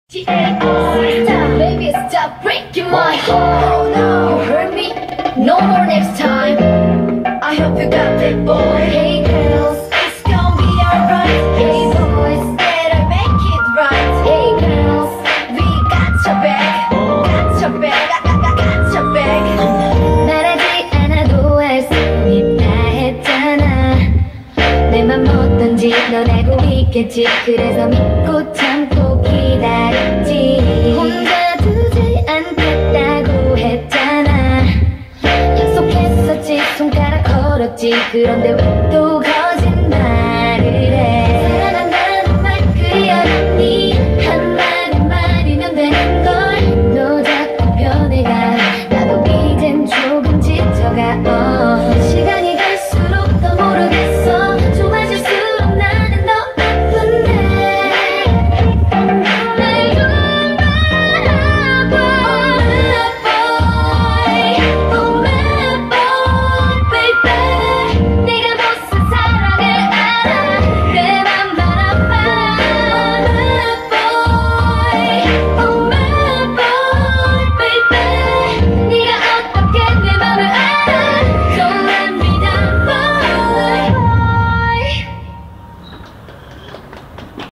Stop, baby, stop breaking my heart. You hurt me, no more next time. I hope you got that, boy. Hey girls, it's gonna be alright. Hey boys, better make it right. Hey girls, we got your back. Got your back, got your back. 말하지 않아도 알 수 있다 했잖아. 내 맘 어떤지 넌 알고 있겠지. 그래서 믿고 참